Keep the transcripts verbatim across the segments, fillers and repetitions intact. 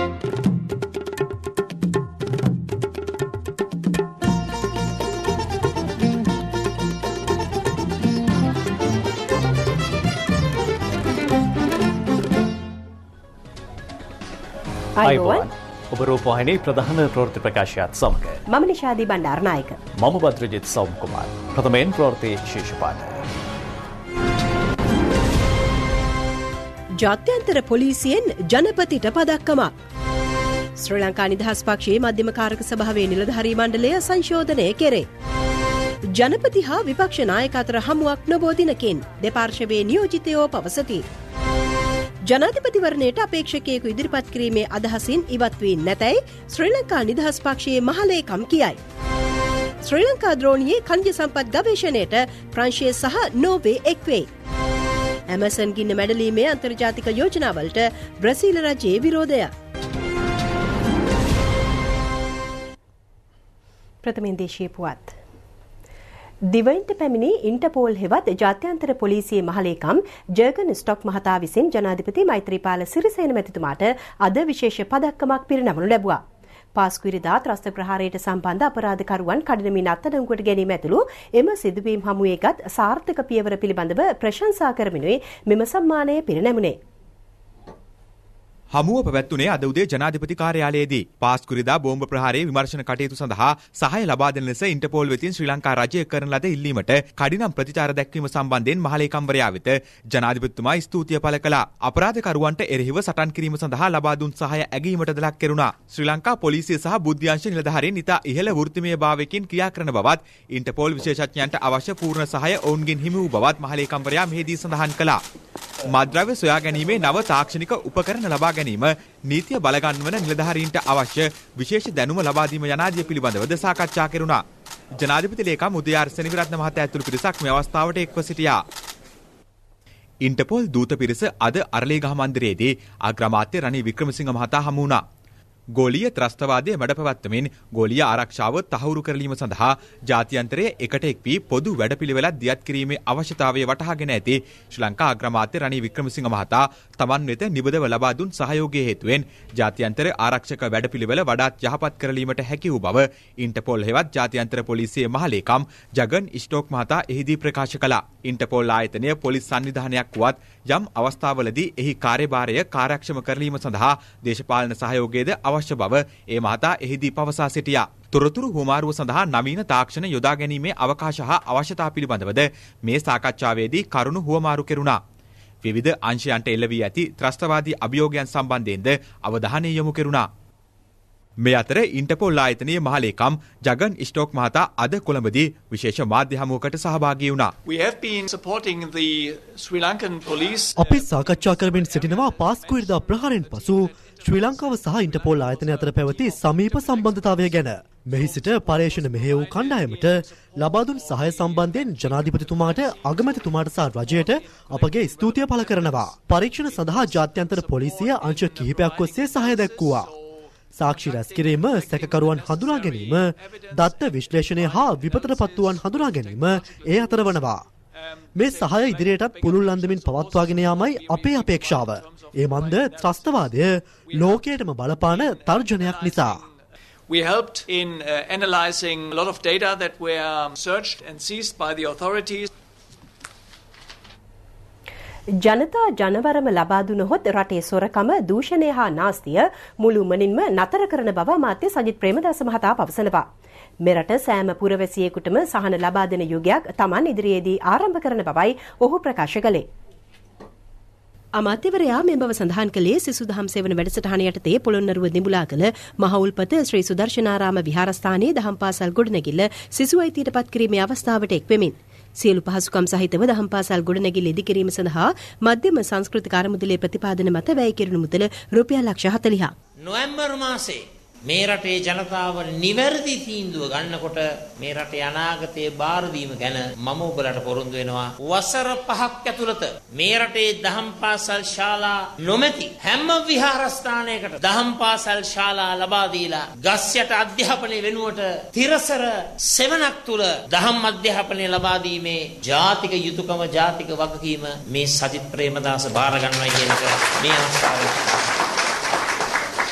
අයිබෝන් ඔබ රූපවාහිනී ප්‍රධාන ප්‍රවෘත්ති ප්‍රකාශයත් සමග මම නිෂාදී බණ්ඩාරනායක මම බද්‍රජිත් සෞම් කුමාර්. ප්‍රථමයෙන් ප්‍රවෘත්ති ශීර්ෂ පාඨ. ජාත්‍යන්තර පොලිසියෙන් ජනපතිට පදක්කමක්. ශ්‍රී ලංකා නිදහස් පක්ෂයේ මධ්‍යම කාරක සභාවේ නිලධාරී මණ්ඩලය සංශෝධනය කෙරේ. ජනපති හා විපක්ෂ නායක අතර හමුවක් නොබෝ දිනකින් දෙපාර්ශවයේ නියෝජිතයෝ පවසති. ජනාධිපතිවරණයට අපේක්ෂකයෙකු ඉදිරිපත් කිරීමේ අදහසින් ඉවත් වී නැතැයි ශ්‍රී ලංකා නිදහස් පක්ෂයේ මහලේකම් කියයි. ශ්‍රී ලංකා ද්‍රෝණියේ ඛනිජ සම්පත් ගවේෂණයට ප්‍රංශය සහ නෝර්වේ එක්වෙයි. ඇමසන් ගින්න මැඩලීමේ අන්තර්ජාතික යෝජනාවලට බ්‍රසීල රජයේ විරෝධය. ප්‍රථමයෙන් දේශීය පුවත්. දිවයින්ට පැමිණි ඉන්ටර්පෝල් හෙවත් ජාත්‍යන්තර පොලිසියේ මහලේකම් ජර්ගන් ස්ටොක් මහතා විසින් ජනාධිපති මෛත්‍රීපාල සිරිසේන මැතිතුමාට අද විශේෂ පදක්කමක් පිරිනමනු ලැබුවා. පාස්කුවරිදා ත්‍රස්ත ප්‍රහාරයට සම්බන්ධ අපරාධකරුවන් කඩිනමින් අත්අඩංගුවට ගැනීම ඇතුළු එම සිදුවීම් හමුවේගත් සාර්ථක පියවර පිළිබඳව ප්‍රශංසා කරමිනුයි මෙම සම්මානය පිරිනැමුණේ. හමුව පැවැත්වුණේ අද උදේ ජනාධිපති කාර්යාලයේදී. පාස්කුරිදා බෝම්බ ප්‍රහාරයේ විමර්ශන කටයුතු සඳහා සහාය ලබා දෙන ලෙස ඉන්ටර්පෝල් වෙතින් ශ්‍රී ලංකා රජය කරන ලද ඉල්ලීමට කඩිනම් ප්‍රතිචාර දැක්වීම සම්බන්ධයෙන් මහලේකම්වරයා වෙත ජනාධිපතිතුමා ස්තුතිය පළ කළා. අපරාධකරුවන්ට එරෙහිව සටන් කිරීම සඳහා ලබා දුන් සහාය ඇගීමටද ලක් කෙරුණා. ශ්‍රී ලංකා පොලිසිය සහ බුද්ධ්‍යංශ නිලධාරීන් ඉතා ඉහළ වෘත්තිමය භාවයකින් ක්‍රියා කරන බවත් ඉන්ටර්පෝල් විශේෂඥයන්ට අවශ්‍ය පූර්ණ සහාය ඔවුන්ගෙන් හිමි වූ බවත් මහලේකම්වරයා මෙහිදී සඳහන් කළා. මද්ද්‍රව්‍ය සොයා ගැනීමේ නව තාක්ෂණික උපකරණ ලබා ගැනීම, නීතිය බලගන්වන නිලධාරීන්ට අවශ්‍ය විශේෂ දැනුම ලබා දීම යනාදිය පිළිබඳවද සාකච්ඡා කෙරුණා. ජනාධිපති ලේකම් උදයාර සෙනවිරත්න මහතා ඇතුළු පිරිසක් මේ අවස්ථාවට එක්ව සිටියා. ඉන්ටර්පෝල් දූත පිරිස අද අරලියගහ මන්දිරයේදී අග්‍රාමාත්‍ය රනිල් වික්‍රමසිංහ මහතා හමු වුණා. ගෝලීය ත්‍රස්තවාදයේ මැඩපවත්වමින් ගෝලීය ආරක්ෂාව තහවුරු කරලීම සඳහා ජාත්‍යන්තරයේ එකට එක් වී පොදු වැඩපිළිවෙලක් දියත් කිරීමේ අවශ්‍යතාවය වටහාගෙන ඇති ශ්‍රී ලංකා අග්‍රාමාත්‍ය රනිල් වික්‍රමසිංහ මහතා තමන් වෙත නිබඳව ලබා දුන් සහයෝගයේ හේතුවෙන් ජාත්‍යන්තර ආරක්ෂක වැඩපිළිවෙල වඩාත් යහපත් කරලීමට හැකි වූ බව ඉන්ටර්පෝල් හෙවත් ජාත්‍යන්තර පොලිසියේ මහලේකම් ජගන් ස්ටෝක් මහතා එහිදී ප්‍රකාශ කළා. ඉන්ටර්පෝල් ආයතනය පොලිස් සංවිධානයක් වුවත් යම් අවස්ථාවලදී එහි කාර්යභාරය කාර්යක්ෂම කරලීම සඳහා දේශපාලන සහයෝගයද අවශ්‍ය බව ඒ මහතා එහිදී පවසා සිටියා. තොරතුරු හුවමාරුව සඳහා නවීන තාක්ෂණ යොදා ගැනීමේ අවකාශ හා අවශ්‍යතා පිළිබඳවද මේ සාකච්ඡාවේදී කරුණු හුවමාරු කෙරුණා. විවිධ අංශයන්ට එල්ල වී ඇති ත්‍රස්තවාදී අභියෝගයන් සම්බන්ධයෙන්ද අවධානය යොමු කෙරුණා. මේ අතර ඉන්ටර්පෝල් ආයතනයේ මහලේකම් ජගන් ස්ටෝක් මහතා අද කොළඹදී විශේෂ මාධ්‍ය හමුවකට සහභාගී වුණා. We have been supporting the Sri Lankan police. අපි සාකච්ඡා කරමින් සිටිනවා පාස්කුවරිදා ප්‍රහාරයෙන් පසු ශ්‍රී ලංකාව සහ ඉන්ටර්පෝල් ආයතනය අතර පැවති සමීප සම්බන්ධතාවය ගැන. මෙහි සිට පර්යේෂණ මෙහෙය වූ කණ්ඩායමට ලබා දුන් සහාය සම්බන්ධයෙන් ජනාධිපතිතුමාට, අගමැතිතුමාට සහ රජයට අපගේ ස්තුතිය පළ කරනවා. පරීක්ෂණ සඳහා ජාත්‍යන්තර පොලිසිය අංශ කිහිපයක් ඔස්සේ සහාය දැක්වුවා. සාක්ෂි රැස් කිරීම, සැකකරුවන් හඳුනා ගැනීම, දත්ත විශ්ලේෂණය හා විපතටපත්වුවන් හඳුනා ගැනීම ඒ අතර වනවා. මේ සහාය ඉදිරියටත් පුළුල් අන්දමින් පවත්වාගෙන යාමයි අපේ අපේක්ෂාව. ඒ මන්ද ත්‍රස්තවාදය ලෝකයටම බලපාන තර්ජනයක් නිසා. We helped in uh, analyzing a lot of data that were searched and seized by the authorities. ජනතා ජනවරම ලබා දුනහොත් රටේ සොරකම, දූෂණය හා නාස්තිය මුළුමනින්ම නතර කරන බව අමාත්‍ය සජිත් ප්‍රේමදාස මහතා පවසනවා. මෙරට සෑම පුරවැසියෙකුටම සහන ලබා දෙන යුගයක් Taman ඉදිරියේදී ආරම්භ කරන බවයි ඔහු ප්‍රකාශ කළේ. අමාත්‍යවරයා මේ බව සඳහන් කළේ සිසු දහම් සෙවන වැඩසටහන යටතේ පොළොන්නරුව නිමුලාකල මහවුල්පත ශ්‍රී සුදර්ශනාරාම විහාරස්ථානයේ දහම් පාසල් ගොඩනැගිල්ල සිසු අයිතියට පත් කිරීමේ අවස්ථාවට එක්වෙමින් සියලු පහසුකම් සහිතව දහම් පාසල් ගොඩනැගිල්ල ඉදිකිරීම සඳහා මධ්‍යම සංස්කෘතික අරමුදලේ ප්‍රතිපාදන මත වැය කෙරුණු මුදල රුපියල් ලක්ෂ හතළිහක්. නොවැම්බර් මාසයේ මේ රටේ ජනතාව නිවැරදි තීන්දුව ගන්නකොට මේ රටේ අනාගතයේ බාර දීම ගැන මම ඔබලට පොරොන්දු වෙනවා. වසර පහක් ඇතුළත මේ රටේ දහම් පාසල් ශාලා නොමැති හැම විහාරස්ථානයකට දහම් පාසල් ශාලා ලබා දීලා ගස්යට අධ්‍යාපනය වෙනුවට තිරසර සෙවණක් තුල දහම් අධ්‍යාපනය ලබා දීමේ ජාතික යුතුයකම, ජාතික වගකීම මේ සජිත් ප්‍රේමදාස බාර ගන්නවා කියන එක මේ අවස්ථාවේ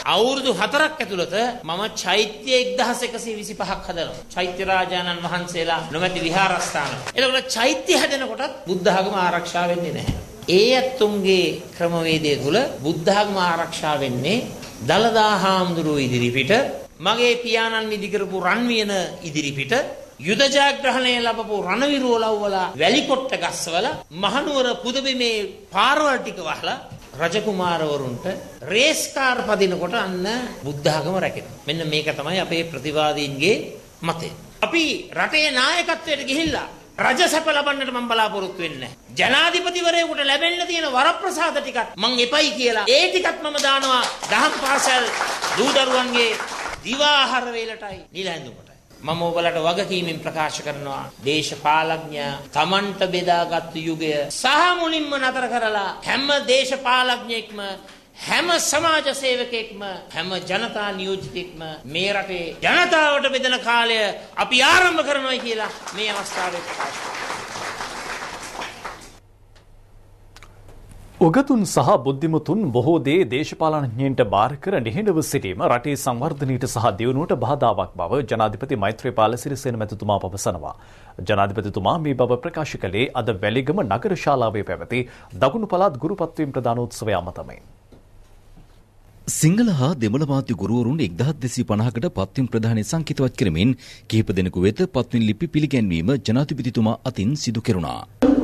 අවුරුදු හතරක් ඇතුළත මම චෛත්‍ය එක්දහස් එකසිය විසිපහක් හදනවා. චෛත්‍ය රාජානන් වහන්සේලා නොමැති විහාරස්ථාන. එතකොට චෛත්‍ය හැදෙනකොටත් බුද්ධ ආගම ආරක්ෂා වෙන්නේ නැහැ. ඒ ඇත්තුන්ගේ ක්‍රමවේදය තුල බුද්ධ ආගම ආරක්ෂා වෙන්නේ දලදා හාමුදුරුවෝ ඉදිරිපිට, මගේ පියාණන් ඉදි කරපු රන්වියන ඉදිරිපිට, යුද ජයග්‍රහණය ලැබපු රණවිරුවලව්වලා වැලිකොට්ට ගස්වල මහනුවර පුදබිමේ පාරවල් ටික වහලා රජකුමාරවරුන්ට රේස් කාර් පදිනකොට අන්න බුද්ධ ආගම රැකෙනවා. මෙන්න මේක තමයි අපේ ප්‍රතිවාදීන්ගේ මතය. අපි රටේ නායකත්වයට ගිහිල්ලා රජසැප ලබන්නට මම බලාපොරොත්තු වෙන්නේ නැහැ. ජනාධිපතිවරයෙකුට ලැබෙන්න තියෙන වරප්‍රසාද ටිකත් මං එපයි කියලා ඒ ටිකත් මම දානවා දහම් පාසල් දූ දරුවන්ගේ දිවාහාර වේලටයි නිලැඳුමට. මම ඔබලට වගකීමෙන් ප්‍රකාශ කරනවා දේශපාලඥයා Tamanට බෙදාගත් යුගය සහ මුලින්ම නතර කරලා හැම දේශපාලඥයෙක්ම හැම සමාජ සේවකයෙක්ම හැම ජනතා නියෝජිතෙක්ම මේ රටේ ජනතාවට බෙදෙන කාලය අපි ආරම්භ කරනවා කියලා මේ අවස්ථාවේ ප්‍රකාශ කරනවා. උගතුන් සහ බුද්ධිමතුන් බොහෝ දේ දේශපාලනඥයින්ට බාර කර නිහඬව සිටීම රටේ සංවර්ධනයට සහ දියුණුවට බාධාවක් බව ජනාධිපති මෛත්‍රීපාල සිරිසේන මැතිතුමා පවසනවා. ජනාධිපතිතුමා මේ බව ප්‍රකාශ කළේ අද වැලිගම නගර ශාලාවේ පැවති දකුණු පළාත් ගුරුපත්වීම් ප්‍රදානෝත්සවය අමතමින්. සිංහල හා දෙමළ මාධ්‍ය ගුරුවරුන් එක්දහස් දෙසිය පනහකට පත්වීම් ප්‍රදානය සංකේතවත් කරමින් කිහිප දෙනෙකු වෙත පත්වීම් ලිපි පිළිගැන්වීම ජනාධිපතිතුමා අතින් සිදු කෙරුණා.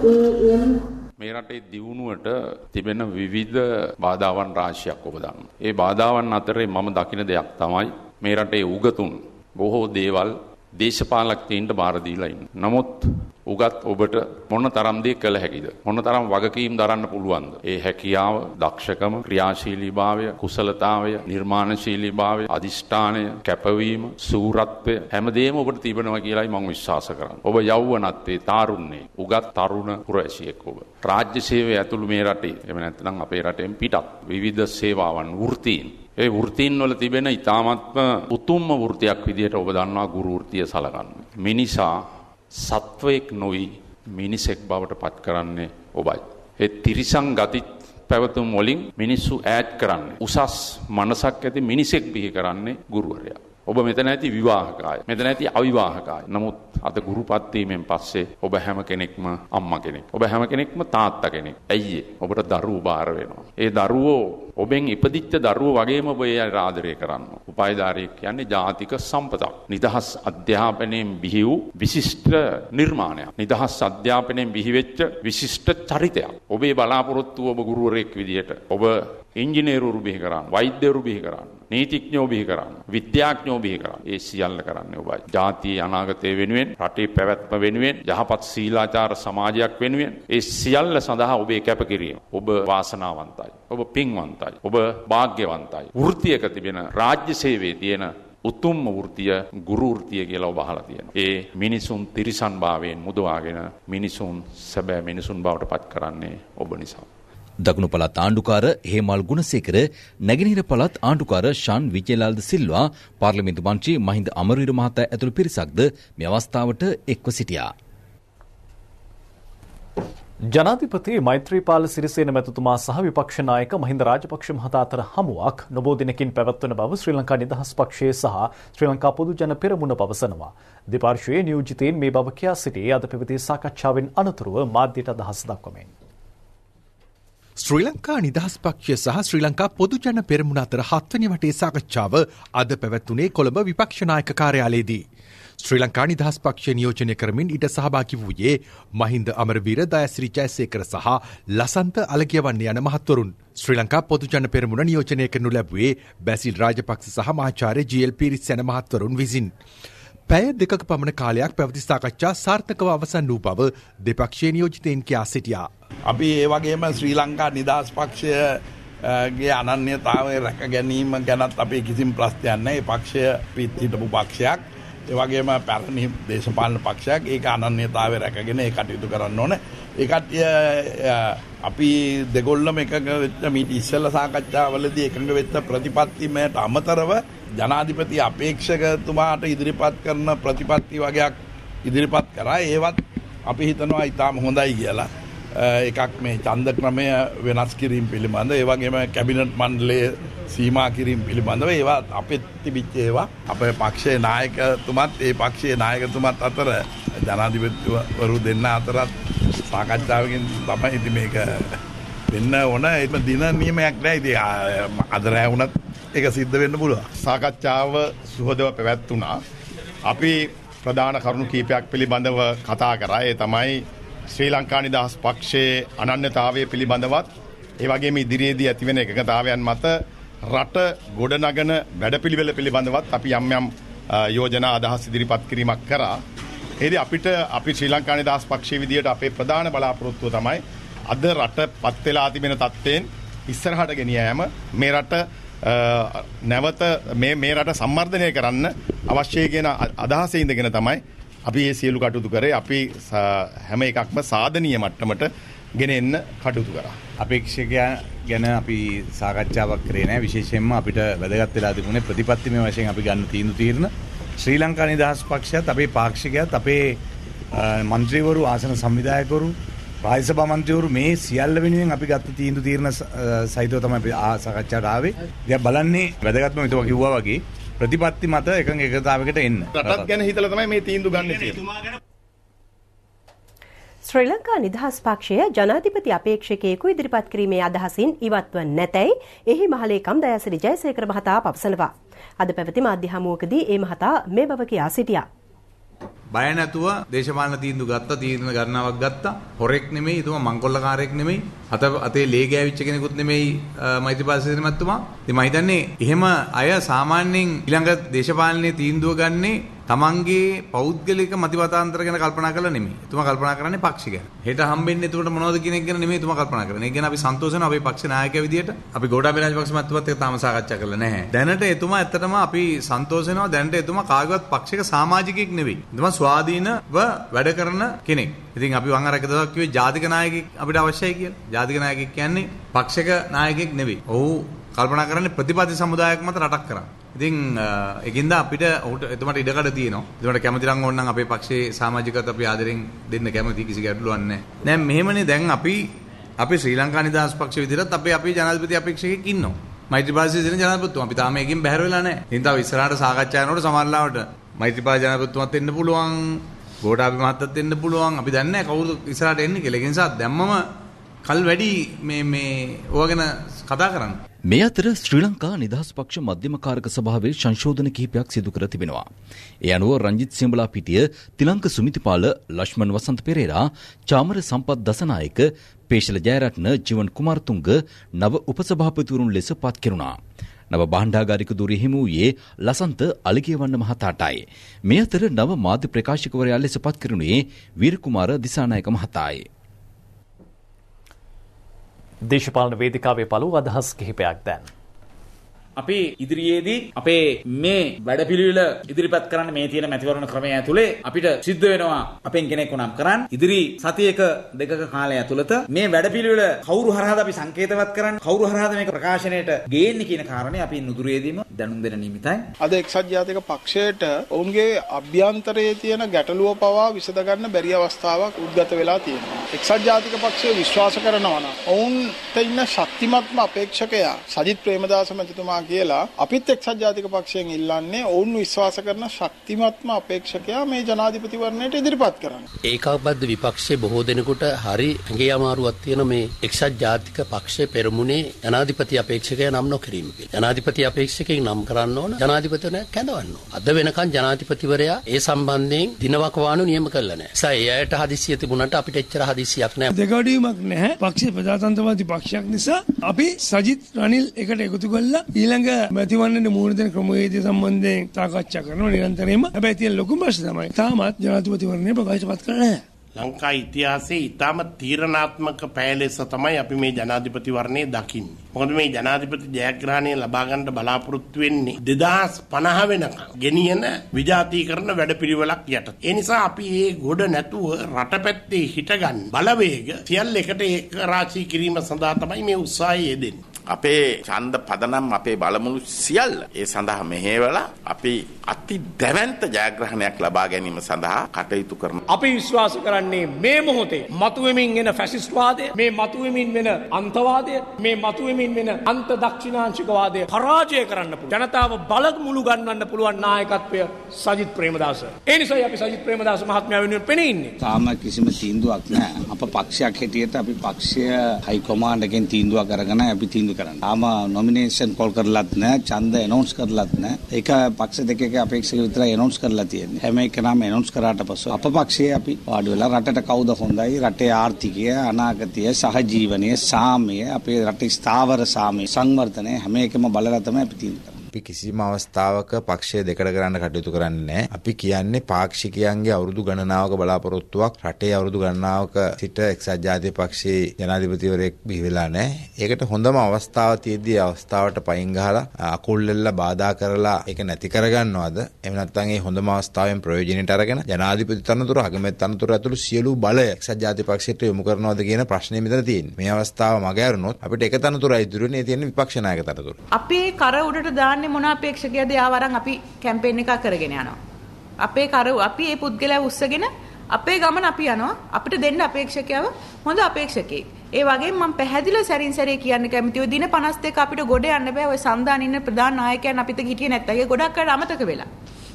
මේ රටේ දියුණුවට තිබෙන විවිධ බාධාවන් රාශියක් ඔබ දන්නවා. ඒ බාධාවන් අතරේ මම දකින දෙයක් තමයි මේ රටේ උගතුන් බොහෝ දේවල් දේශපාලකයන්ට බාර දීලා ඉන්නේ. නමුත් උගත් ඔබට මොන තරම් දේ කළ හැකිද? මොන තරම් වගකීම් දරන්න පුළුවන්ද? ඒ හැකියාව, දක්ෂකම, ක්‍රියාශීලීභාවය, කුසලතාවය, නිර්මාණශීලීභාවය, අදිෂ්ඨානය, කැපවීම, සූරත්වය හැමදේම ඔබට තිබෙනවා කියලායි මම විශ්වාස කරන්නේ. ඔබ යෞවනත්වයේ, තාරුණ්‍යයේ, උගත් තරුණ පුරවැසියෙක් ඔබ. රාජ්‍ය සේවය ඇතුළු මේ රටේ, එහෙම නැත්නම් අපේ රටෙන් පිටත් විවිධ සේවාවන් වෘත්තීන් ඒ වෘත්තීන් වල තිබෙන ඊ타මත්ම උතුම්ම වෘත්තියක් විදිහට ඔබ දන්නවා ගුරු වෘත්තිය සලකන්නේ. මිනිසා සත්වයක් නොවි මිනිසෙක් බවට පත් කරන්නේ ඔබයි. ඒ තිරිසන් ගති පැවතුම් වලින් මිනිස්සු ඈඩ් කරන්නේ. උසස් මනසක් ඇති මිනිසෙක් බිහි කරන්නේ ගුරුවරයා. ඔබ මෙතන ඇති විවාහකයි. මෙතන ඇති අවිවාහකයි. නමුත් අද ගුරුපත් වීමෙන් පස්සේ ඔබ හැම කෙනෙක්ම අම්මා කෙනෙක්. ඔබ හැම කෙනෙක්ම තාත්තා කෙනෙක්. ඇයි ඔබට දරුවෝ බාර වෙනවා. ඒ දරුවෝ ඔබෙන් ඉපදිච්ච දරුවෝ වගේම ඔබ ඒ අය ආදරය කරනවා. උපායධාරියෙක් කියන්නේ ජාතික සම්පතක්. නිදහස් අධ්‍යාපනයෙන් බිහි වූ විශිෂ්ට නිර්මාණයක්. නිදහස් අධ්‍යාපනයෙන් බිහි වෙච්ච විශිෂ්ට චරිතයක්. ඔබේ බලාපොරොත්තුව ඔබ ගුරුවරයෙක් විදියට ඔබ ඉංජිනේරුවරු බිහි කරන්න, වෛද්‍යවරු බිහි කරන්න, නීතිඥයෝ බිහි කරන්න, විද්‍යාඥයෝ බිහි කරන්න. ඒ සියල්ල කරන්නේ ඔබයි. ජාතියේ අනාගතය වෙනුවෙන්, රටේ පැවැත්ම වෙනුවෙන්, යහපත් සීලාචාර සමාජයක් වෙනුවෙන් ඒ සියල්ල සඳහා ඔබේ කැපකිරීම. ඔබ වාසනාවන්තයි. ඔබ පින්වන්තයි. ඔබ වාග්යවන්තයි. වෘත්තියක තිබෙන රාජ්‍ය සේවයේ තියෙන උතුම්ම වෘත්තිය ගුරු වෘත්තිය කියලා ඔබ අහලා තියෙනවා. ඒ මිනිසුන් තිරිසන් භාවයෙන් මුදවාගෙන මිනිසුන් සැබෑ මිනිසුන් බවට පත් කරන්නේ ඔබ නිසා. දකුණු පළාත් ආණ්ඩුකාර හේමල් ගුණසේකර, නැගෙනහිර පළාත් ආණ්ඩුකාර ශාන් විජේලාල්ද සිල්වා, පාර්ලිමේන්තු මන්ත්‍රී මහින්ද අමරවීර මහතා ඇතුළු පිරිසක්ද මේ අවස්ථාවට එක්ව සිටියා. ජනාධිපති මෛත්‍රීපාල සිරිසේන මැතිතුමා සහ විපක්ෂ නායක මහින්ද රාජපක්ෂ මහතා අතර හමුවක් නොබෝ දිනකින් පැවැත්වන බව ශ්‍රී ලංකා නිදහස් පක්ෂයේ සහ ශ්‍රී ලංකා පොදු ජන පෙරමුණ පවසනවා. දෙපාර්ශ්වයේ නියෝජිතයින් මේ බව කියා සිටී අද පැවති සාකච්ඡාවෙන් අනතුරුව මාධ්‍යට අදහස් දක්වමින්. ශ්‍රී ලංකා නිදහස් පක්ෂය සහ ශ්‍රී ලංකා පොදු ජන පෙරමුණ අතර හත්වැනි වටේ සාකච්ඡාව අද පැවැත්වුණේ කොළඹ විපක්ෂ නායක කාර්යාලයේදී. ශ්‍රී ලංකා නිදහස් පක්ෂය නියෝජනය කරමින් ඊට සහභාගී වූයේ මහින්ද අමරවීර, දයාසිරි ජයසේකර සහ ලසන්ත අලගියවන්න යන මහත්වරුන්. ශ්‍රී ලංකා පොදු ජන පෙරමුණ නියෝජනය කරනු ලැබුවේ බැසිල් රාජපක්ෂ සහ මහාචාර්ය ජී.එල්. පීරිස් යන මහත්වරුන් විසින්. පැය දෙකක පමණ කාලයක් පැවති සාකච්ඡා සාර්ථකව අවසන් වූ බව දෙපක්ෂයේ නියෝජිතයින් කියා සිටියා. අපි ඒ වගේම ශ්‍රී ලංකා නිදහස් පක්ෂයගේ අනන්‍යතාවය රැක ගැනීම ගැනත් අපේ කිසිම ප්‍රශ්නයක් නැහැ. ඒ පක්ෂය පිට හිටපු පක්ෂයක්. ඒ වගේම පැරණි දේශපාලන පක්ෂයක්. ඒක අනන්‍යතාවය රැකගෙන ඒ කටයුතු කරන්න ඕනේ. ඒ කට්ටිය අපි දෙගොල්ලම එකඟ වෙච්ච මීට ඉස්සෙල්ලා සාකච්ඡාවලදී එකඟ වෙච්ච ප්‍රතිපත්තිමයට අමතරව ජනාධිපති අපේක්ෂකතුමාට ඉදිරිපත් කරන ප්‍රතිපත්ති වගේක් ඉදිරිපත් කරා. ඒවත් අපි හිතනවා ඉතාම හොඳයි කියලා. එකක් මේ ඡන්ද ක්‍රමය වෙනස් කිරීම පිළිබඳ, ඒ වගේම කැබිනට් මණ්ඩලයේ සීමා කිරීම පිළිබඳව ඒවා අපේ තිබිච්ච ඒවා අපේ පක්ෂයේ නායකතුමත් ඒ පක්ෂයේ නායකතුමත් අතර ජනාධිපතිවරු දෙන්න අතරත් සාකච්ඡාවකින් තමයි ඉතින් මේක වෙන්න ඕන. ඒක දින නියමයක් නෑ. ඉතින් අද රෑ වුණත් ඒක සිද්ධ වෙන්න පුළුවන්. සාකච්ඡාව සුහදව පැවැත්වුණා. අපි ප්‍රධාන කරුණු කීපයක් පිළිබඳව කතා කරා. ඒ තමයි ශ්‍රී ලංකා නිදහස් පක්ෂයේ අනන්‍යතාවය පිළිබඳවත් ඒ වගේම ඉදිරියේදී ඇතිවෙන එකඟතාවයන් මත රට ගොඩනගන වැඩපිළිවෙල පිළිබඳවත් අපි යම් යම් යෝජනා අදහස් ඉදිරිපත් කිරීමක් කරා. ඒදී අපිට අපි ශ්‍රී ලංකා නිදහස් පක්ෂයේ විදියට අපේ ප්‍රධාන බලාපොරොත්තුව තමයි අද රට පත් වෙලා තිබෙන තත්ත්වයෙන් ඉස්සරහට ගෙන යාම. මේ රට නැවත මේ මේ රට සම්වර්ධනය කරන්න අවශ්‍යයි කියන අදහසේ ඉඳගෙන තමයි අපි මේ සියලු කටයුතු කරේ. අපි හැම එකක්ම සාධනීය මට්ටමට ගෙන එන්න කටයුතු කරා. අපේක්ෂකයන් ගැන අපි සාකච්ඡාවක් කරේ නැහැ. විශේෂයෙන්ම අපිට වැදගත් වෙලා තිබුණේ ප්‍රතිපත්තිමය වශයෙන් අපි ගන්න තීන්දුව తీරන ශ්‍රී ලංකා නිදහස් පක්ෂයත් අපේ පාක්ෂිකයත් අපේ മന്ത്രിවරු ආසන සංවිධායකවරු රාජ්‍ය සභා මන්ත්‍රීවරු මේ සියල්ල වෙනුවෙන් අපි ගත්ත තීන්දුව తీරන සහිතව තමයි අපි සාකච්ඡාට ආවේ. දැන් බලන්නේ වැදගත්ම විතර කිව්වා වගේ ප්‍රතිපත්ති මත එකඟ එකතාවයකට එන්න. රටත් ගැන හිතලා තමයි මේ තීන්දුව ගන්න තියෙන්නේ. ශ්‍රී ලංකා නිදහස් පක්ෂය ජනාධිපති අපේක්ෂකයෙකු ඉදිරිපත් කිරීමේ අදහසින් ඉවත්ව නැතැයි එහි මහලේකම් දයාසිරි ජයසේකර මහතා පවසනවා. අද පැවති මාධ්‍ය හමුවකදී ඒ මහතා මේ බව කියා සිටියා. බය නැතුව දේශපාලන තීන්දුව ගත්තා, තීරණ ගණනාවක් ගත්තා. හොරෙක් නෙමෙයි, එතුමා මංකොල්ලකාරයෙක් නෙමෙයි, අත අතේ ලේ ගෑවිච්ච කෙනෙකුත් නෙමෙයි මෛත්‍රීපාල සිරිසේන මහත්මයා. ඉතින් මම හිතන්නේ එහෙම අය සාමාන්‍යයෙන් ඊළඟ දේශපාලනයේ තීන්දුව ගන්නේ තමන්ගේ පෞද්ගලික මතිමතාන්තර ගැන කල්පනා කරලා නෙමෙයි. එතුමා කල්පනා කරන්නේ පක්ෂ ගැන. හෙට හම්බෙන්නේ එතකොට මොනවද කියන එක ගැන නෙමෙයි එතුමා කල්පනා කරන්නේ. ඒ ගැන අපි සන්තෝෂ වෙනවා අපේ පක්ෂ නායකයා විදියට. අපි ගෝඨාභය රාජපක්ෂ මහත්මයාත් එක්ක තාම සාකච්ඡා කරලා නැහැ. දැනට එතුමා ඇත්තටම අපි සන්තෝෂ වෙනවා. දැනට එතුමා කාගේවත් පක්ෂයක සමාජිකයෙක් නෙවෙයි. එතුමා ස්වාධීනව වැඩ කරන කෙනෙක්. ඉතින් අපි වං අරක දවසක් කිව්වේ ජාතික නායකයෙක් අපිට අවශ්‍යයි කියලා. ජාතික නායකයෙක් කියන්නේ පක්ෂයක නායකයෙක් නෙවෙයි. ඔහු කල්පනා කරන්නේ ප්‍රතිපත්ති සමුදායක් මත රටක් කරා. ඉතින් ඒකින්ද අපිට ඔහුට එතුමාට ඉඩකඩ තියෙනවා. එතුමාට කැමති නම් ඕන නම් අපේ පක්ෂයේ සමාජිකත් අපි ආදරෙන් දෙන්න කැමති, කිසි ගැටලුවක් නැහැ. දැන් මෙහෙමනේ දැන් අපි අපි ශ්‍රී ලංකා නිදහස් පක්ෂ විදිහට අපි අපේ ජනාධිපති අපේක්ෂකෙක් ඉන්නවා. මෛත්‍රීපාල සිරිසේන ජනාධිපතිතුමා. අපි තාම එකකින් බැහැර වෙලා නැහැ. ඉතින් තව ඉස්සරහට සාකච්ඡා කරනකොට සමහරවිට මෛත්‍රීපාල ජනාධිපතිතුමාත් එන්න පුළුවන්, ගෝඨාභය මහත්තයත් එන්න පුළුවන්. අපි දන්නේ නැහැ කවුරු ඉස්සරහට එන්නේ කියලා. ඒ නිසා දැම්මම කල් වැඩි මේ මේ ඕවා ගැන කතා කරන්න. මේ අතර ශ්‍රී ලංකා නිදහස් පක්ෂ මධ්‍යම කාරක සභාවේ සංශෝධන කිහිපයක් සිදු කර තිබෙනවා. ඒ අනුව රංජිත් සියඹලා පිටිය, තිලංක සුමිතිපාල, ලක්ෂ්මන් වසන්ත පෙරේරා, චාමර සම්පත් දසනායක, පේශල ජයරත්න, ජීවන් කුමාරතුංග නව උපසභාපතිවරුන් ලෙස පත් කෙරුණා. නව භාණ්ඩාගාරික ධුරය හිමි වූයේ ලසන්ත අලිගේවන්න මහතාටයි. මේ අතර නව මාධ්‍ය ප්‍රකාශකවරයා ලෙස පත් කෙරුණේ වීරකුමාර දිසානායක මහතායි. දේශපාලන වේදිකාවේ පළමු අදහස් කිහිපයක් දැන්. අපි ඉදිරියේදී අපේ මේ වැඩපිළිවෙල ඉදිරිපත් කරන්න මේ තියෙන මැතිවරණ ක්‍රමය ඇතුලේ අපිට සිද්ධ වෙනවා අපෙන් කෙනෙක් උනම් කරන්න ඉදිරි සතියක දෙකක කාලය ඇතුළත මේ වැඩපිළිවෙල කවුරු හරහාද අපි සංකේතවත් කරන්නේ, කවුරු හරහාද මේක ප්‍රකාශනයට ගේන්නේ කියන කාරණේ අපි නුදුරේදීම දැනුම් දෙන නිමිතයි. අද එක්සත් ජාතික පක්ෂයට ඔවුන්ගේ අභ්‍යන්තරයේ තියෙන ගැටලුව පවා විසඳ ගන්න බැරි අවස්ථාවක් උද්ගත වෙලා තියෙනවා. එක්සත් ජාතික පක්ෂය විශ්වාස කරනවා නම් ඔවුන්ට ඉන්න ශක්තිමත්ම අපේක්ෂකයා සජිත් ප්‍රේමදාස මැතිතුමා කියලා අපිත් එක්සත් ජාතික පක්ෂයෙන් ඉල්ලන්නේ ඔවුන් විශ්වාස කරන ශක්තිමත්ම අපේක්ෂකයා මේ ජනාධිපතිවරණයට ඉදිරිපත් කරන්න. ඒකාබද්ධ විපක්ෂයේ බොහෝ දෙනෙකුට හරි ඇඟේ අමාරුවක් තියෙන මේ එක්සත් ජාතික පක්ෂයේ පෙරමුණේ ජනාධිපති අපේක්ෂකයා නම් නොකිරීම පිළිබඳ. ජනාධිපති අපේක්ෂකයෙක් නම් කරන්න ඕන, ජනාධිපතිවරයා කැඳවන්න ඕන. අද වෙනකන් ජනාධිපතිවරයා ඒ සම්බන්ධයෙන් දිනවකවානු නියම කළා නැහැ. ඒ නිසා ඒ අයට හදිසිය තිබුණාට අපිට එච්චර හදිසියක් නැහැ. දෙගොඩීමක් නැහැ. පක්ෂේ ප්‍රජාතන්ත්‍රවාදී පක්ෂයක් නිසා අපි සජිත් රනිල් එකට එකතු කළා ඊළඟ මැතිවරණයේ මූණ දෙන ක්‍රමවේදය සම්බන්ධයෙන් සාකච්ඡා කරනවා නිරන්තරයෙන්ම. හැබැයි තියෙන ලොකුම ප්‍රශ්න තමයි තාමත් ජනාධිපතිවරණය ප්‍රකාශපත් කරලා නැහැ. ලංකා ඉතිහාසයේ ඊටම තීරණාත්මක පැය ලෙස තමයි අපි මේ ජනාධිපතිවරණය දකින්නේ. මොකද මේ ජනාධිපති ජයග්‍රහණය ලබා ගන්න බලාපොරොත්තු වෙන්නේ දෙදාස් පනහ වෙනකම් ගෙනියන විජාතීකරණ වැඩපිළිවෙලක් යටතේ. ඒ නිසා අපි මේ ගොඩ නැතුව රටපැත්තේ හිටගන්න බලවේග සියල්ල එකට ඒක රාශී කිරීම සඳහා තමයි මේ උත්සාහය යෙදෙන්නේ. අපේ ඡන්ද පදනම් අපේ බලමුළු සියල්ල ඒ සඳහා මෙහෙवला අපි අති දැවැන්ත ජයග්‍රහණයක් ලබා ගැනීම සඳහා කටයුතු කරනවා. අපි විශ්වාස කරන්නේ මේ මොහොතේ මතුවෙමින් එන ෆැසිස්ට් වාදය, මේ මතුවෙමින් වෙන අන්තවාදය, මේ මතුවෙමින් වෙන අන්ත දක්ෂිණාංශික වාදය පරාජය කරන්න පුළුවන්. ජනතාව බලමුළු ගන්නන්න පුළුවන් නායකත්වය සජිත් ප්‍රේමදාස. ඒ නිසායි අපි සජිත් ප්‍රේමදාස මහත්මයා වෙනුවෙන් පෙනී ඉන්නේ. තාම කිසිම තීන්දුවක් නැහැ. අප පක්ෂයක් හැටියට අපි පක්ෂය හයි කමාන්ඩ් එකෙන් තීන්දුවක් අරගෙන අපි තීන්දුව කරන්නේ. තාම නොමිනේෂන් කෝල් කරලත් නැහැ, ඡන්ද ඇනවුන්ස් කරලත් නැහැ. ඒක පක්ෂ දෙකක අපේක්ෂක විතරයි ඇනවුන්ස් කරලා තියෙන්නේ. හැම එකනම ඇනවුන්ස් කරාට පස්සේ අප පක්ෂයේ අපි වාඩි වෙලා රටට කවුද හොඳයි, රටේ ආර්ථිකය, අනාගතය, සහජීවනය, සාමය, අපේ රටේ ස්ථාවර සාමය, සංවර්ධනය හැම එකම බලලා තමයි අපි තීන්දුව කරන්නේ. අපි කිසිම අවස්ථාවක පක්ෂය දෙකට කරන්න කටයුතු කරන්නේ නැහැ. අපි කියන්නේ පාක්ෂිකයන්ගේ අවුරුදු ගණනාවක බලාපොරොත්තුවක් රටේ අවුරුදු ගණනාවක සිට එක්සත් ජාතික පක්ෂයේ ජනාධිපතිවරයෙක් බිහි වෙලා නැහැ. ඒකට හොඳම අවස්ථාව තියෙද්දී අවස්ථාවට පයින් ගහලා අකුල් දෙල්ල බාධා කරලා ඒක නැති කරගන්නවද? එහෙම නැත්නම් ඒ හොඳම අවස්ථාවෙන් ප්‍රයෝජනෙට අරගෙන ජනාධිපති තනතුර, අගමැති තනතුර ඇතුළු සියලු බලය එක්සත් ජාතික පක්ෂයට යොමු කරනවද කියන ප්‍රශ්නේ මෙතන තියෙන්නේ. මේ අවස්ථාව මගහැරුණොත් අපිට එක තනතුරයි ඉතුරු වෙන්නේ. ඒ තියෙන්නේ විපක්ෂ නායක තනතුර. අපේ කර උඩට දාන්නේ මොන අපේක්ෂකයද ආවරන් අපි කැම්පේන් එකක් කරගෙන යනවා. අපේ කර අපි මේ පුද්ගලයා උස්සගෙන අපේ ගමන අපි යනවා. අපිට දෙන්න අපේක්ෂකයව හොඳ අපේක්ෂකෙක්. ඒ වගේම මම පැහැදිලිව සැරින් සැරේ කියන්න කැමතියි ඔය දින පනස් දෙක අපිට ගොඩ යන්න බෑ. ඔය සන්දාන ඉන්න ප්‍රධාන නායකයන් අපිට හිටියේ නැත්තම් ඒ ගොඩක් අය අමතක වෙලා.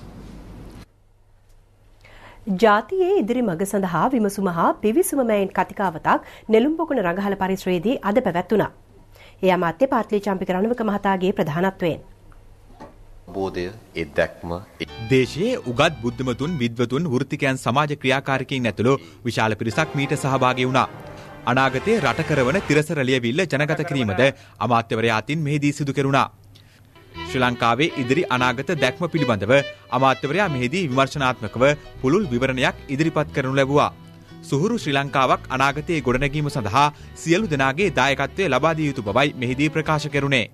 ජාතියේ ඉදිරි මඟ සඳහා විමසුම හා පිවිසුම මෑයින් කතිකාවතක් නෙළුම් පොකුණ රඟහල පරිසරයේදී අද පැවැත්වුණා. ඒ අමාත්‍ය පාත්ලි චම්පික රණවක මහතාගේ ප්‍රධානත්වයෙන් බෝධය ඒ දැක්ම දේශයේ උගත් බුද්ධිමතුන් විද්වතුන් වෘත්තිකයන් සමාජ ක්‍රියාකාරකයින් ඇතුළු විශාල පිරිසක් මීට සහභාගී වුණා. අනාගතයේ රට කරවන තිරසර ලියවිල්ල ජනගත කිරීමද අමාත්‍යවරයා අතින් මෙහිදී සිදු කෙරුණා. ශ්‍රී ලංකාවේ ඉදිරි අනාගත දැක්ම පිළිබඳව අමාත්‍යවරයා මෙහිදී විමර්ශනාත්මකව පුළුල් විවරණයක් ඉදිරිපත් කරනු ලැබුවා. සුහුරු ශ්‍රී ලංකාවක් අනාගතයේ ගොඩනැගීම සඳහා සියලු දෙනාගේ දායකත්වය ලබා දිය යුතු බවයි මෙහිදී ප්‍රකාශ කෙරුණේ.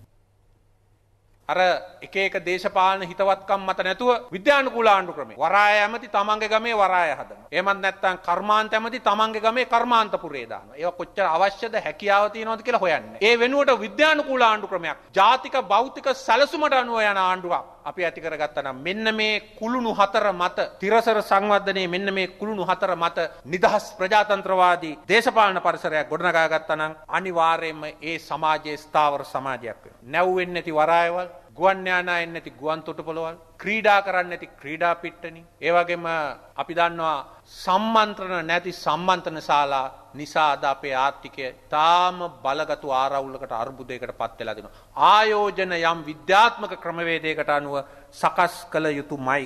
අර එක එක දේශපාලන හිතවත්කම් මත නැතුව විද්‍යානුකූල ආණ්ඩු ක්‍රමය. වරාය ඇමති තමන්ගේ ගමේ වරාය හදනවා. එහෙමත් නැත්නම් කර්මාන්ත ඇමති තමන්ගේ ගමේ කර්මාන්තපුරේ දානවා. ඒවා කොච්චර අවශ්‍යද හැකියාව තියෙනවද කියලා හොයන්නේ. ඒ වෙනුවට විද්‍යානුකූල ආණ්ඩු ක්‍රමයක්, ජාතික භෞතික සැලසුමට අනුව යන ආණ්ඩුවක් අපි ඇති කරගත්තා නම් මෙන්න මේ කුළුණු හතර මත තිරසර සංවර්ධනයේ මෙන්න මේ කුළුණු හතර මත නිදහස් ප්‍රජාතන්ත්‍රවාදී දේශපාලන පරිසරයක් ගොඩනගා ගත්තා නම් අනිවාර්යයෙන්ම ඒ සමාජයේ ස්ථාවර සමාජයක් වෙනවා. නැව්වෙන්නේ නැති වරායවල්, ගුවන් යානාවෙන් නැති ගුවන් තොටුපළවල්, ක්‍රීඩා කරන්නේ නැති ක්‍රීඩා පිට්ටනි. ඒ වගේම අපි දන්නවා සම්මන්ත්‍රණ නැති සම්මන්ත්‍රණ ශාලා නිසා අද අපේ ආර්ථිකය තාම බලගතු ආරවුලකට අර්බුදයකට පත් වෙලා දෙනවා. ආයෝජන යම් විද්‍යාත්මක ක්‍රමවේදයකට අනුව සකස් කළ යුතුමයි.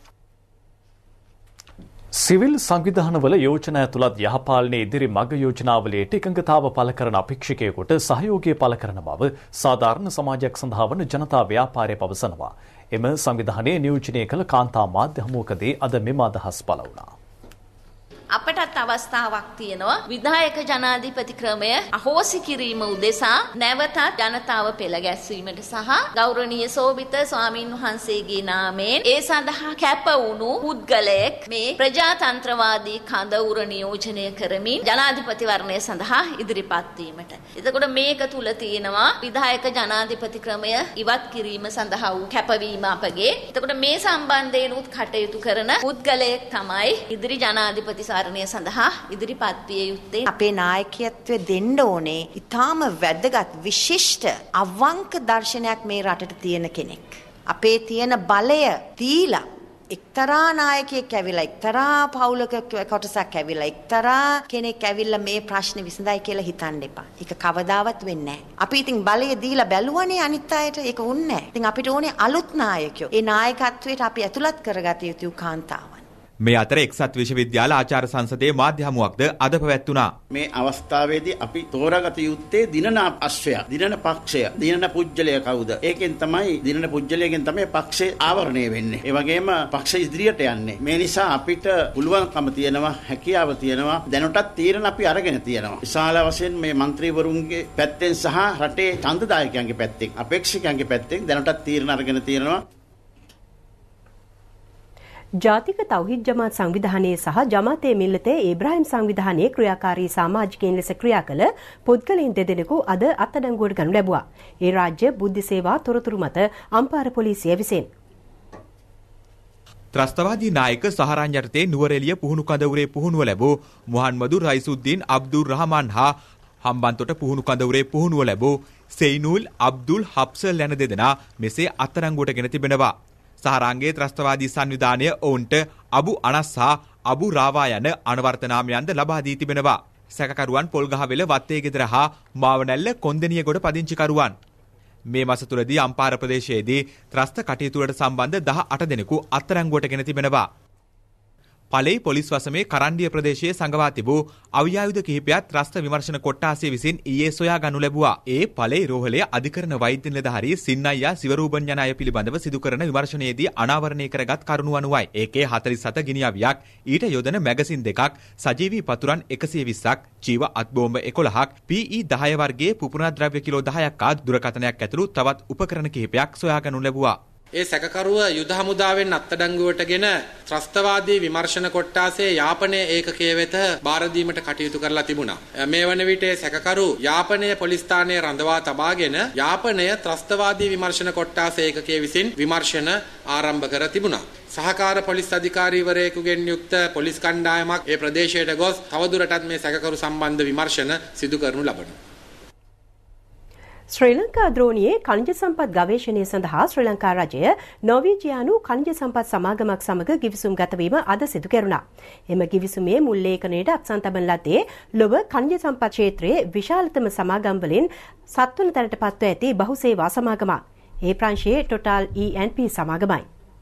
සිවිල් සංවිධානවල යෝජනා ඇතුළත් යහපාලනයේ ඉදිරි මඟ යෝජනාවලට එකඟතාව පළ කරන අපේක්ෂකයෙකුට සහයෝගය පළ කරන බව සාධාරණ සමාජයක් සඳහා වන ජනතා ව්‍යාපාරය පවසනවා. එම සංවිධානයේ නියෝජනය කළ කාන්තා මාධ්‍ය හමුවකදී අද මෙම අදහස් පළ වුණා. අපටත් අවස්ථාවක් තියෙනවා විධායක ජනාධිපති ක්‍රමය අහෝසි කිරීම උදෙසා නැවතත් ජනතාව පෙළ ගැස්වීමට සහ ගෞරවනීය සෝබිත ස්වාමින් වහන්සේගේ නාමයෙන් ඒ සඳහා කැප වුණු පුද්ගලයෙක් මේ ප්‍රජාතන්ත්‍රවාදී කඳවුර නියෝජනය කරමින් ජනාධිපතිවරණය සඳහා ඉදිරිපත් වීමට. එතකොට මේක තුල තියෙනවා විධායක ජනාධිපති ක්‍රමය ඉවත් කිරීම සඳහා වූ කැපවීම අපගේ. එතකොට මේ සම්බන්ධයෙන් උත් කටයුතු කරන පුද්ගලයෙක් තමයි ඉදිරි ජනාධිපති සාරණය සඳහා ඉදිරිපත් විය යුත්තේ. අපේ නායකත්වය දෙන්න ඕනේ ඊටාම වැදගත් විශිෂ්ට අවංක දර්ශනයක් මේ රටට තියෙන කෙනෙක්. අපේ තියෙන බලය දීලා එක්තරා නායකයෙක් ඇවිල්ලා එක්තරා පවුලක කොටසක් ඇවිල්ලා එක්තරා කෙනෙක් ඇවිල්ලා මේ ප්‍රශ්නේ විසඳයි කියලා හිතන්න එපා. ඒක කවදාවත් වෙන්නේ නැහැ. අපි ඉතින් බලය දීලා බැලුවනේ අනිත් අයට ඒක වුන්නේ නැහැ. ඉතින් අපිට ඕනේ අලුත් නායකයෝ. ඒ නායකත්වයට අපි ඇතුළත් කරගත යුතු කාන්තාවන්. මේ අතර එක්සත් විශ්වවිද්‍යාල ආචාර්ය සංසදයේ මාධ්‍ය හමුවක්ද අද පැවැත්වුණා. මේ අවස්ථාවේදී අපි තෝරාගත යුත්තේ දිනන අශ්වය, දිනන පක්ෂය, දිනන පුජ්‍යලය කවුද? ඒකෙන් තමයි දිනන පුජ්‍යලයෙන් තමයි පක්ෂේ ආවරණය වෙන්නේ. ඒ වගේම පක්ෂ ඉදිරියට යන්නේ. මේ නිසා අපිට පුළුවන්කම තියෙනවා, හැකියාව තියෙනවා. දැනටත් තීරණ අපි අරගෙන තියෙනවා. විශාල වශයෙන් මේ മന്ത്രിවරුන්ගේ පැත්තෙන් සහ රටේ ඡන්දදායකයන්ගේ පැත්තෙන්, අපේක්ෂකයන්ගේ පැත්තෙන් දැනටත් තීරණ අරගෙන තියෙනවා. ජාතික තෞහිද් ජමාත් සංවිධානයේ සහ ජමාතේ මිල්ලතේ ඉබ්‍රාහිම් සංවිධානයේ ක්‍රියාකාරී සමාජිකයින් ලෙස ක්‍රියා කළ පුද්ගලයන් දෙදෙනෙකු අද අත්අඩංගුවට ගනු ලැබුවා. ඒ රාජ්‍ය බුද්ධ සේවා තොරතුරු මත අම්පාර පොලිසිය විසින්. ත්‍රස්තවාදී නායක සහරාන් යටතේ නුවරඑළිය පුහුණු කඳවුරේ පුහුණුව ලැබූ මුහම්මදු රයිසුද්දීන් අබ්දුල් රහමාන් හා හම්බන්තොට පුහුණු කඳවුරේ පුහුණුව ලැබූ සෙයිනුල් අබ්දුල් හබ්සල් යන දෙදෙනා මෙසේ අත්අඩංගුවට ගෙන තිබෙනවා. සහරාන්ගේ ත්‍රස්තවාදී සංවිධානය ඔවුන්ට අබු අනස් හා අබු රාවා යන අනවර්ත නාමයන්ද ලබා දී තිබෙනවා. සැකකරුවන් පොල්ගහවෙල වත්තේ ගෙදර හා මාවනැල්ල කොන්දනියගොඩ පදිංචිකරුවන්. මේ මාස තුලදී අම්පාර ප්‍රදේශයේදී ත්‍රස්ත කටයුතු වලට සම්බන්ධ දහ අට දෙනෙකු අත්අඩංගුවට ගෙන තිබෙනවා. පලෙයි පොලිස් වසමේ කරණ්ඩිය ප්‍රදේශයේ සංගවා තිබූ අව්‍යායුධ කිහිපයක් ත්‍රස්ත විමර්ශන කොට්ටාසය විසින් ඊයේ සොයා ගනු ලැබුවා. ඒ පලෙයි රෝහලේ අධිකරණ වෛද්‍ය නිලධාරී සින්නයියා සිවරූබන් යන අය පිළිබඳව සිදු කරන විමර්ශනයේදී අනාවරණය කරගත් කරුණු අනුවයි. ඒකේ හතළිස් හත ගිනි අවියක්, ඊට යොදන මැගසින් දෙකක්, සජීවී පතුරන් එකසිය විස්සක්, ජීව අත්බෝම්බ එකොළහක්, පී ඊ දහය වර්ගයේ පුපුරා ද්‍රව්‍ය කිලෝ දහයක් ආ දුරකථනයක් ඇතුළු තවත් උපකරණ කිහිපයක් සොයා ගනු ලැබුවා. ඒ සැකකරුව යුද හමුදාවෙන් අත්අඩංගුවටගෙන ත්‍රස්තවාදී විමර්ශන කොට්ටාසේ යාපනය ඒකකයේ වෙත බාර දීමට කටයුතු කරලා තිබුණා. මේ වන විට සැකකරු යාපනය පොලිස් ස්ථානයේ රඳවා තබාගෙන යාපනය ත්‍රස්තවාදී විමර්ශන කොට්ටාස ඒකකයේ විසින් විමර්ශන ආරම්භ කර තිබුණා. සහකාර පොලිස් අධිකාරීවරයෙකුගෙන් යුක්ත පොලිස් කණ්ඩායමක් ඒ ප්‍රදේශයට ගොස් තවදුරටත් මේ සැකකරු සම්බන්ධ විමර්ශන සිදු කරනු ලබනවා. ශ්‍රී ලංකා ද්‍රෝණියේ ಖನಿಜ සම්පත් ගවේෂණය සඳහා ශ්‍රී ලංකා රජය නෝවේජියානු ಖනිජ සම්පත් සමාගමක් සමග ගිවිසුම් ගතවීම අද සිදු කෙරුණා. එම ගිවිසුමේ මුල් ලේඛනයට අත්සන් තබන ලද්දේ ලොව ಖනිජ සම්පත් ක්ෂේත්‍රයේ විශාලතම සමාගම් වලින් සත්වන තැනට පත්ව ඇති බහුසේවා සමාගමක්. ඒ ප්‍රංශයේ ටොටාල් ඊ ඇන් පී සමාගමයි.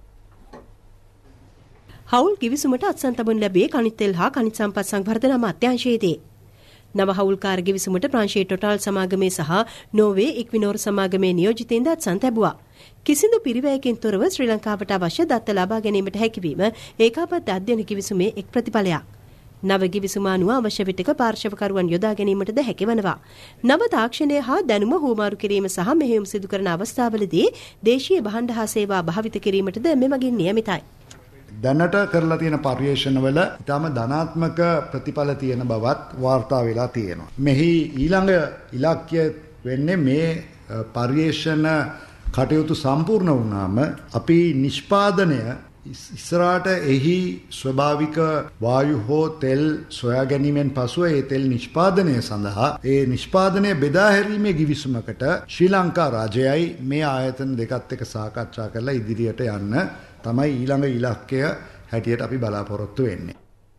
හවුල් ගිවිසුමට අත්සන් තබනු ලැබේ ಖනිජ තෙල් හා ಖනිජ සම්පත් සංවර්ධන අමාත්‍යාංශයේදී. නව හවුල්කාර ගිවිසුමට ප්‍රංශයේ ටොටාල් සමාගමේ සහ නෝවේ ඉක්විනෝර් සමාගමේ නියෝජිතයින්ද අත්සන් තැබුවා. කිසිදු පිරිවැයකින් තොරව ශ්‍රී ලංකාවට අවශ්‍ය දත්ත ලබා ගැනීමට හැකිවීම ඒකාබද්ධ අධ්‍යයන ගිවිසුමේ එක් ප්‍රතිඵලයක්. නව ගිවිසුම අනුව අවශ්‍ය විටක පාර්ශවකරුවන් යොදා ගැනීමටද හැකිවනවා. නව තාක්ෂණය හා දැනුම හුවමාරු කිරීම සහ මෙහෙයුම් සිදු කරන අවස්ථාවලදී දේශීය භාණ්ඩ හා සේවා භාවිත කිරීමටද මෙමගින් නියමිතයි. දැනට කරලා තියෙන පර්යේෂණවල ඊටම ධනාත්මක ප්‍රතිඵල තියෙන බවත් වාර්තා වෙලා තියෙනවා. මෙහි ඊළඟ ඉලක්කය වෙන්නේ මේ පර්යේෂණ කටයුතු සම්පූර්ණ වුණාම අපි නිෂ්පාදනය ඉස්සරහට එහි ස්වභාවික වායු හෝ තෙල් සොයා ගැනීමෙන් පසුව ඒ තෙල් නිෂ්පාදනය සඳහා ඒ නිෂ්පාදනය බෙදා හැරීමේ ගිවිසුමකට ශ්‍රී ලංකා රජයයි මේ ආයතන දෙකත් එක්ක සාකච්ඡා කරලා ඉදිරියට යන්න තමයි ඊළඟ ඉලක්කය හැටියට අපි බලාපොරොත්තු වෙන්නේ.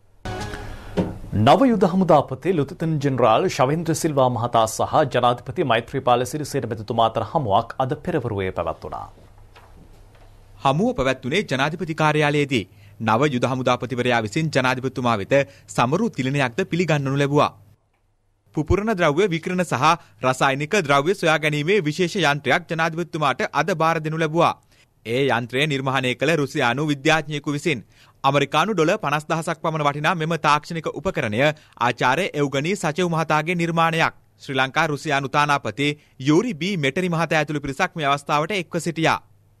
නව යුද හමුදාපති ලුතිතන් ජෙනරාල් ශවේන්ද්‍ර සිල්වා මහතා සහ ජනාධිපති මෛත්‍රීපාල සිරිසේන මැතිතුමා අතර හමුවක් අද පෙරවරුවේ පැවැත්වුණා. හමුව පැවැත්වුණේ ජනාධිපති කාර්යාලයේදී. නව යුද හමුදාපතිවරයා විසින් ජනාධිපතිතුමා වෙත සමරු තිලනයක්ද පිළිගන්නනු ලැබුවා. පුපුරණ ද්‍රව්‍ය විකිරණ සහ රසායනික ද්‍රව්‍ය සොයා ගැනීමේ විශේෂ යන්ත්‍රයක් ජනාධිපතිතුමාට අද බාර දෙනු ලැබුවා. ඒ යන්ත්‍රය නිර්මාණය කළ රුසියානු විද්‍යාඥයෙකු විසින් ඇමරිකානු ඩොලර් පනස් දහසක් පමණ වටිනා මෙම තාක්ෂණික උපකරණය ආචාර්ය එව්ගනී සචෙව් මහතාගේ නිර්මාණයක්. ශ්‍රී ලංකා රුසියානු තානාපති යූරි බී මෙටරි මහතා ඇතුළු පිරිසක් මේ අවස්ථාවට එක්ව සිටියා.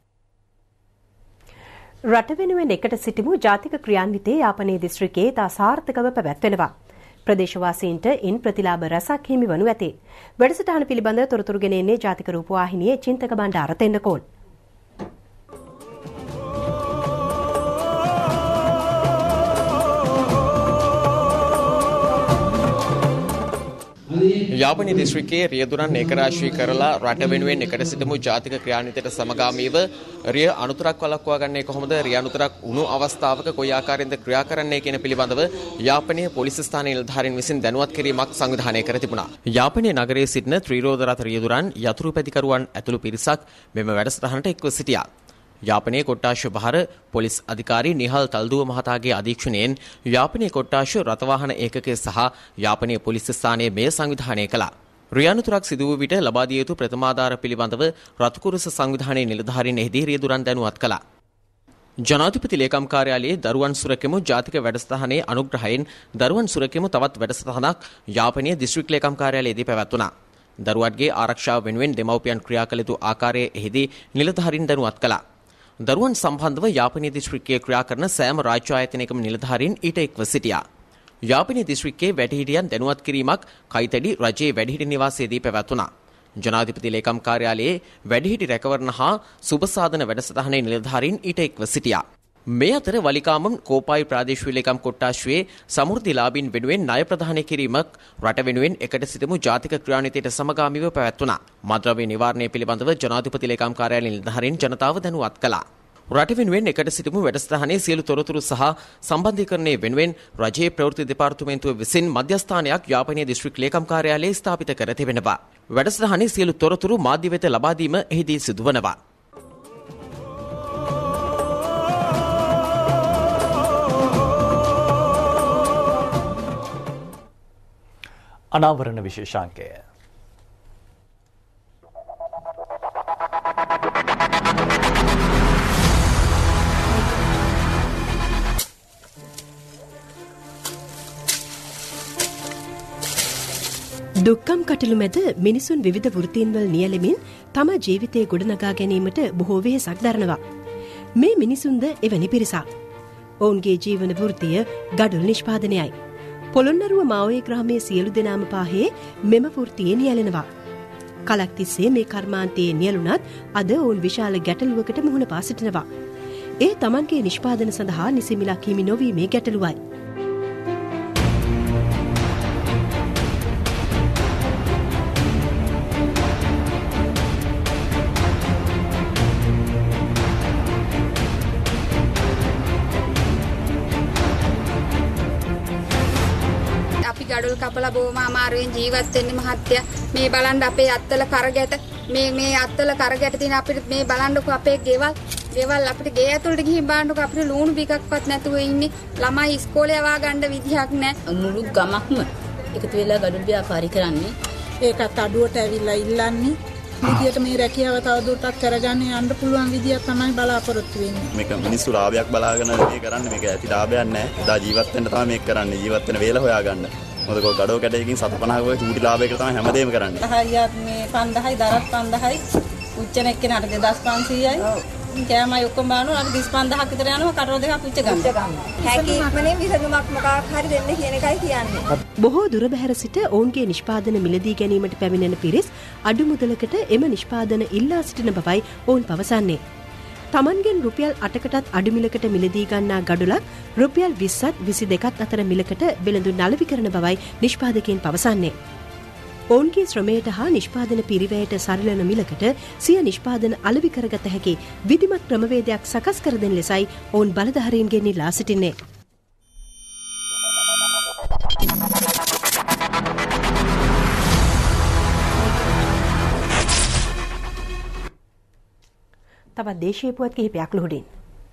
රට වෙනුවෙන් එකට සිටිමු ජාතික ක්‍රියාන්විතයේ යාපනයේ දිස්ත්‍රික්කයේ තා සාර්ථකව පැවැත්වෙනවා. ප්‍රදේශවාසීන්ට ඉන් ප්‍රතිලාභ රසක් හිමි වනු ඇතේ. වැඩසටහන පිළිබඳ තොරතුරු ගෙන එන්නේ ජාතික රූපවාහිනියේ චින්තක බණ්ඩාර තෙන්නකෝන්. යාපනයේ දිස්ත්‍රික්කයේ රියදුරන් ඒකරාශී කරලා රට වෙනුවෙන් එකට සිටමු ජාතික ක්‍රියාන්විතයට සමගාමීව රිය අනුතරක් වළක්වා ගන්නේ කොහොමද, රිය අනුතරක් උණු අවස්ථාවක කොයි ආකාරයෙන්ද ක්‍රියා කරන්නේ කියන පිළිබඳව යාපනයේ පොලිස් ස්ථාන නිලධාරීන් විසින් දැනුවත් කිරීමක් සංවිධානය කර තිබුණා. යාපනයේ නගරයේ සිටින ත්‍රිරෝද රථ රියදුරන් යතුරු පැතිකරුවන් ඇතුළු පිරිසක් මෙම වැඩසටහනට එක්ව සිටියා. යාපනයේ කොට්ටාශ භාර පොලිස් අධිකාරී නිහල් තල්දුව මහතාගේ අධීක්ෂණයෙන් යාපනයේ කොට්ටාශ රථවාහන ඒකකය සහ යාපනයේ පොලිස් ස්ථානයේ මේ සංවිධානය කළා. රියානුතරක් සිදු වූ විට ලබා දිය යුතු ප්‍රථමාධාර පිළිබඳව රථකුරුස සංවිධානයේ නිලධාරීන් එහිදී රියදුරන් දැනුවත් කළා. ජනාධිපති ලේකම් කාර්යාලයේ දරුවන් සුරකෙමු ජාතික වැඩසටහනේ අනුග්‍රහයෙන් දරුවන් සුරකෙමු තවත් වැඩසටහනක් යාපනයේ දිස්ත්‍රික් ලේකම් කාර්යාලයේදී පැවැත්වුණා. දරුවන්ගේ ආරක්ෂාව වෙනුවෙන් දෙමව්පියන් ක්‍රියා කළ යුතු ආකාරයේ එහිදී නිලධාරීන් දැනුවත් කළා. දරුවන් සම්බන්ධව යාපනීය දිස්ත්‍රික්කයේ ක්‍රියා කරන සෑම රාජ්‍ය ආයතනයකම නිලධාරීන් ඊට එක්ව සිටියා. යාපනීය දිස්ත්‍රික්කයේ වැඩිහිටියන් දැනුවත් කිරීමක් කයිතැඩි රජයේ වැඩිහිටි නිවාසයේදී පැවැත්වුණා. ජනාධිපති ලේකම් කාර්යාලයේ වැඩිහිටි රැකවරණ හා සුබසාධන වැඩසටහනේ නිලධාරීන් ඊට එක්ව සිටියා. මේ අතර වලිකාමම් කෝපායි ප්‍රාදේශීය ලේකම් කොට්ටාශයේ සමෘද්ධිලාභීන් වෙනුවෙන් ණය ප්‍රදානය කිරීමක් රට වෙනුවෙන් එකට සිටමු ජාතික ක්‍රියානීතියට සමගාමීව පැවැත්වුණා. මද්‍රව්‍ය නිවාරණය පිළිබඳව ජනාධිපති ලේකම් කාර්යාලයේ නිලධාරීන් ජනතාව දැනුවත් කළා. රට වෙනුවෙන් එකට සිටමු වැඩසටහනේ සියලු තොරතුරු සහ සම්බන්ධීකරණය වෙනුවෙන් රජයේ ප්‍රවෘත්ති දෙපාර්තමේන්තුව විසින් මධ්‍යස්ථානයක් යාපනීය දිස්ත්‍රික් ලේකම් කාර්යාලයේ ස්ථාපිත කර තිබෙනවා. වැඩසටහනේ සියලු තොරතුරු මාධ්‍ය වෙත ලබා දීම එහිදී සිදුවනවා. අනාවරණ විශේෂාංකය. දුක්කම් කටළු මැද මිනිසුන් විවිධ වෘත්තීන්වල නියැලෙමින් තම ජීවිතය ගොඩනගා ගැනීමට බොහෝ වෙහෙසක් දරනවා. මේ මිනිසුන්ද එවැනි පිරිසක්. ඔවුන්ගේ ජීවන වෘත්තිය ගඩොල් නිෂ්පාදනයයි. පොළොන්නරුව මාවයේ ග්‍රාමයේ සියලු දෙනාම පාහේ මෙම වෘත්තියේ නියැලෙනවා. කලක් තිස්සේ මේ කර්මාන්තයේ නියැලුණත් අද ඔවුන් විශාල ගැටලුවකට මුහුණ පා සිටිනවා. ඒ තමන්ගේ නිෂ්පාදන සඳහා නිසි මිලක් හිමි නොවීමේ ගැටලුවයි. ගඩොල් කපලා බොහොම අමාරුවෙන් ජීවත් වෙන්නේ මහත්තයා. මේ බලන්න අපේ අත්තල කරගැට මේ මේ අත්තල කරගැට තියෙන අපිට මේ බලන්නකො අපේ ගෙවල් ගෙවල් අපිට ගේ ඇතුළට ගිහින් බලන්නකො අපිට ලුණු බිකක්වත් නැතුව ඉන්නේ. ළමයි ඉස්කෝලේ යවා ගන්න විදිහක් නැහැ. මුළු ගමක්ම එකතු වෙලා ගඩොල් ව්‍යාපාරී කරන්නේ. ඒකත් අඩුවට ඇවිල්ලා ඉල්ලන්නේ. විදියට මේ රැකියාව තවදුරටත් කරගන්න යන්න පුළුවන් විදියක් තමයි බලාපොරොත්තු වෙන්නේ. මේක මිනිස්සු ලාභයක් බලාගෙන මේ කරන්නේ. මේක ඇති ලාභයක් නැහැ. එදා ජීවත් වෙන්න තමයි මේක කරන්නේ. ජීවත් වෙන වේල හොයාගන්න. මොකද කො ගඩොල් කැටයකින් සත පනහක වගේ චූටි ලාභයකට තමයි හැමදේම කරන්නේ. හයියක් මේ පන්දහයි දරත් පන්දහයි උච්චන එක්කෙනාට දෙදාස් පන්සීයයි. කෑමයි ඔක්කොම බානවා. අර විස් පන්දහක් විතර යනවා කටවල දෙකක් උච්ච ගන්න. හැකි ඉක්මනින් විසඳුමක් මොකක් හරි දෙන්න කියන එකයි කියන්නේ. බොහෝ දුර බැහැර සිට ඔවුන්ගේ නිෂ්පාදන මිලදී ගැනීමට පැමිණෙන පිරිස් අඩු මුදලකට එම නිෂ්පාදන ඉල්ලා සිටින බවයි ඔවුන් පවසන්නේ. තමන්ගෙන් රුපියල් අටකටත් අඩු මිලකට මිලදී ගන්නා ගඩොලක් රුපියල් විස්සත් විසි දෙකත් අතර මිලකට බෙළඳු නලවි කරන බවයි නිෂ්පාදකයන් පවසන්නේ. ඔවුන්ගේ ශ්‍රමයට හා නිෂ්පාදන පිරිවැයට සරිලන මිලකට සිය නිෂ්පාදන අලෙවි කරගත හැකි විධිමත් ක්‍රමවේදයක් සකස් කර දෙන ලෙසයි ඔවුන් බලධාරීන්ගෙන් ඉල්ලා සිටින්නේ. තවත් දේශීය පුවත් කිහිපයක් ලුහුඩින්.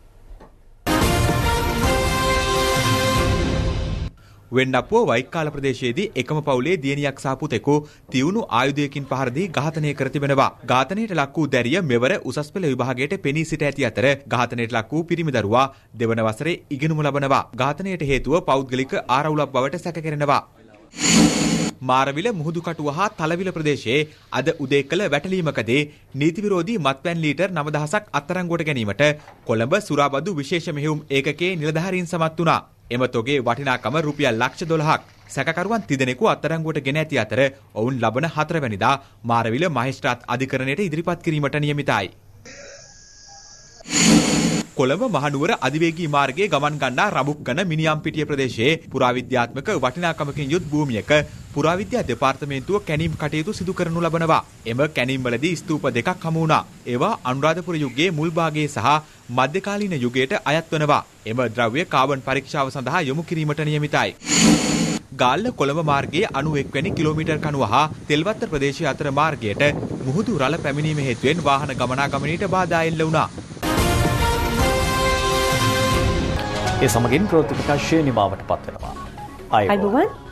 වෙන්නපුව වයික්කාල ප්‍රදේශයේදී එකම පවුලේ දියණියක් සහ පුතෙකු තියුණු ආයුධයකින් පහර දී ඝාතනය කර තිබෙනවා. ඝාතනයට ලක් වූ දැරිය මෙවර උසස් පෙළ විභාගයට පෙනී සිට ඇති අතර ඝාතනයට ලක් වූ පිරිමි දරුවා දෙවන වසරේ ඉගෙනුම ලබනවා. ඝාතනයට හේතුව පෞද්ගලික ආරවුලක් බවට සැක කෙරෙනවා. මාරවිල මුහුදු කටුව හා තලවිල ප්‍රදේශයේ අද උදේ කළ වැටලීමකදී නීති විරෝධී මත්පැන් ලීටර් නව දහසක් අත්අඩංගුවට ගැනීමට කොළඹ සුරාබදු විශේෂ මෙහෙයුම් ඒකකයේ නිලධාරීන් සමත් වුණා. එම තොගේ වටිනාකම රුපියල් ලක්ෂ දොළහක්. සැකකරුවන් තිදෙනෙකු අත්අඩංගුවට ගෙන ඇති අතර ඔවුන් ලබන හතරවැනිදා මාරවිල මහේස්ත්‍රාත් අධිකරණයට ඉදිරිපත් කිරීමට නියමිතයි. කොළඹ මහනුවර අධිවේගී මාර්ගයේ ගමන් ගන්නා රඹුක්ගන මිනියම්පිටිය ප්‍රදේශයේ පුරාවිද්‍යාත්මක වටිනාකමකින් යුත් භූමියක පුරාවිද්‍යා දෙපාර්තමේන්තුව කැණීම් කටයුතු සිදු කරනු ලබනවා. එම කැණීම්වලදී ස්තූප දෙකක් හමු වුණා. ඒවා අනුරාධපුර යුගයේ මුල් භාගයේ සහ මධ්‍යකාලීන යුගයට අයත් වනවා. එම ද්‍රව්‍ය කාබන් පරීක්ෂාව සඳහා යොමු කිරීමට නියමිතයි. ගාල්ල කොළඹ මාර්ගයේ අනූඑක් වැනි කිලෝමීටර් කණුව හා තෙල්වත්ත ප්‍රදේශයේ අතර මාර්ගයට මුහුදු රළ පැමිණීම හේතුවෙන් වාහන ගමනාගමනයට බාධා එල්ල වුණා. ඒ සමගින් ප්‍රවෘත්ති ප්‍රකාශය නිමාවට පත් වෙනවා. අයිබෝවන්